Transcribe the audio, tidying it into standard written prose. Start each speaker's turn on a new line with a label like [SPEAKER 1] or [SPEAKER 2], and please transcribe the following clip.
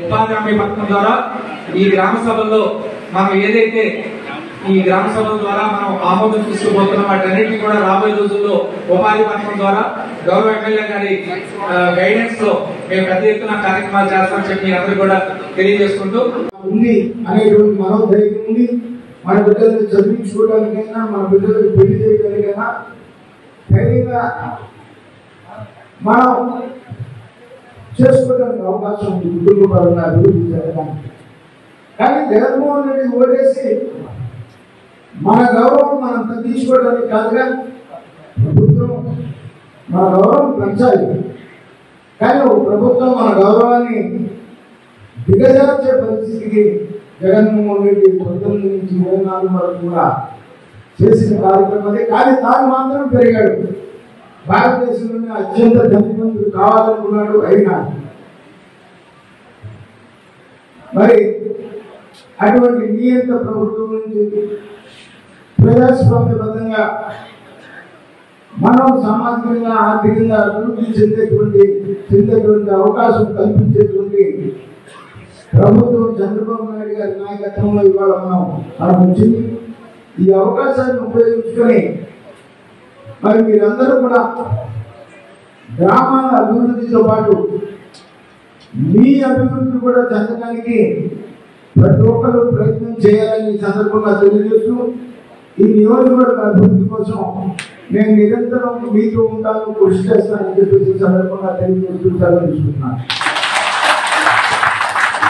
[SPEAKER 1] ఉపాధి హామీ పథకం ద్వారా ఈ గ్రామ సభల్లో మనం ఏదైతే ఈ గ్రామ సభల ద్వారా మనం ఆమోదం తీసుకుపోతున్నాం వాటన్నిటిని కూడా రాబోయే రోజుల్లో ఉపాధి పథకం ద్వారా గౌరవ ఎమ్మెల్యే గారి గైడెన్స్ లో మేము పెద్ద ఎత్తున కార్యక్రమాలు చేస్తామని చెప్పి మీ అందరూ కూడా తెలియజేసుకుంటూ
[SPEAKER 2] ఉంది అనేటువంటి మనోధైర్యం ఉంది. మన బిడ్డలను చదివించుకోవడానికైనా మన బిడ్డలకు పెళ్లి చేయడానికైనా ధైర్యంగా మనం చేసుకోవడానికి అవకాశం ఉంది కుటుంబపరంగా అభివృద్ధి జరగడానికి. కానీ జగన్మోహన్ రెడ్డి ఓటేసి మన గౌరవం మనం తగ్గించుకోవడానికి కాదుగా, ప్రభుత్వం మన గౌరవం పెంచాలి. కానీ ఒక ప్రభుత్వం మన గౌరవాన్ని దిగజార్చే పరిస్థితికి జగన్మోహన్ రెడ్డి 19 నుంచి 24 వరకు కూడా చేసిన కార్యక్రమం. కానీ తాను మాత్రం పెరిగాడు. భారతదేశంలోనే అత్యంత ధనివంతుడు కావాలనుకున్నాడు. అయినా మరి అటువంటి నియంత ప్రభుత్వం నుంచి ప్రజాస్వామ్యబద్ధంగా మనం సామాజికంగా ఆర్థికంగా అభివృద్ధి చెందేటువంటి అవకాశం కల్పించేటువంటి ప్రభుత్వం చంద్రబాబు నాయుడు గారి నాయకత్వంలో ఇవాళ మనకు వచ్చింది. ఈ అవకాశాన్ని ఉపయోగించుకొని మరి మీరందరూ కూడా గ్రామాల అభివృద్ధితో పాటు మీ అభివృద్ధి కూడా చెందడానికి ప్రతి ఒక్కరు ప్రయత్నం చేయాలని ఈ సందర్భంగా తెలియజేస్తూ, ఈ నియోజకవర్గ అభివృద్ధి కోసం నేను నిరంతరం మీతో ఉంటాను, కృషి చేస్తానని చెప్పేసి సందర్భంగా తెలియజేస్తూ సెలవు తీసుకుంటున్నాను.